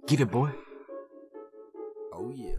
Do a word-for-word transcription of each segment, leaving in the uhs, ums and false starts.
Get it, boy. Oh yeah.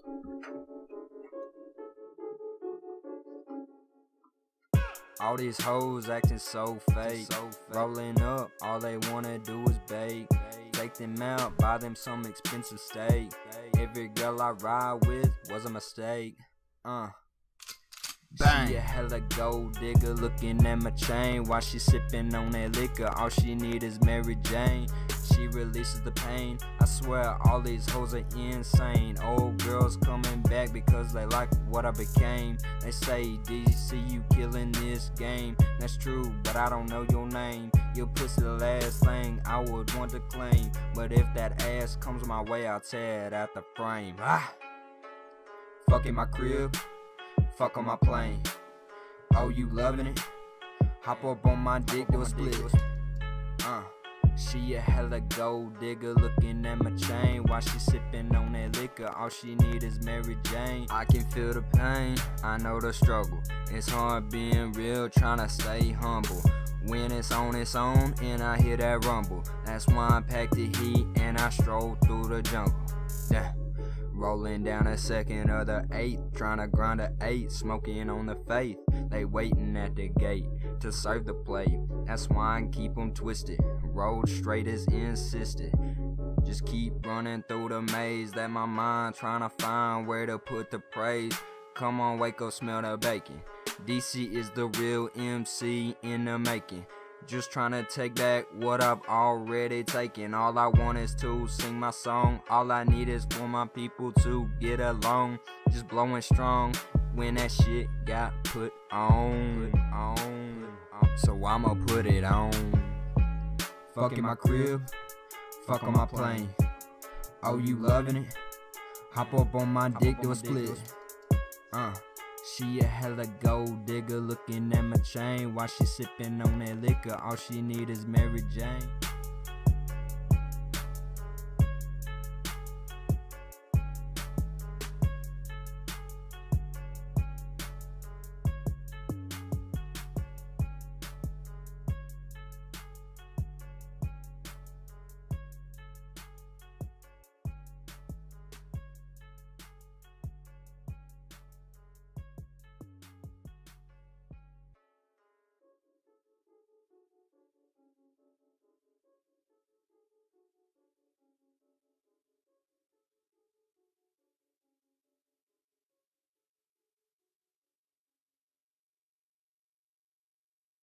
All these hoes acting so fake, so fake. Rolling up, all they wanna do is bake. Take them out, buy them some expensive steak. Every girl I ride with was a mistake. Uh. Bang. She a hella gold digger, looking at my chain while she sipping on that liquor. All she need is Mary Jane. She releases the pain. I swear all these hoes are insane. Old girls coming back because they like what I became. They say, did you see you killing this game? That's true, but I don't know your name. Your pussy the last thing I would want to claim. But if that ass comes my way, I'll tear it out the frame. Ah. Fuck in my crib, fuck on my plane. Oh, you loving it? Hop up on my dick, do a split. Uh. She a hella gold digger, looking at my chain while she sipping on that liquor. All she need is Mary Jane. I can feel the pain, I know the struggle. It's hard being real, trying to stay humble. When it's on its own and I hear that rumble, that's why I pack the heat and I stroll through the jungle. Yeah. Rolling down a second of the eighth, trying to grind a eight, smoking on the faith. They waiting at the gate to serve the plate. That's why I keep them twisted, road straight as insisted. Just keep running through the maze that my mind trying to find where to put the praise. Come on, wake up, smell the bacon. D C is the real M C in the making. Just trying to take back what I've already taken. All I want is to sing my song. All I need is for my people to get along. Just blowing strong when that shit got put on. Put on. So I'ma put it on. Fuck in my crib, fuck on my plane. Oh, you loving it? Hop up on my dick, do a split. Uh. She a hella gold digger, looking at my chain while she sipping on that liquor. All she need is Mary Jane.